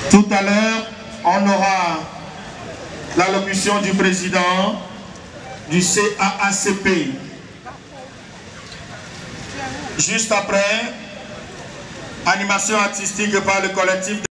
Tout à l'heure, on aura l'allocution du président du CAACP. Juste après, animation artistique par le collectif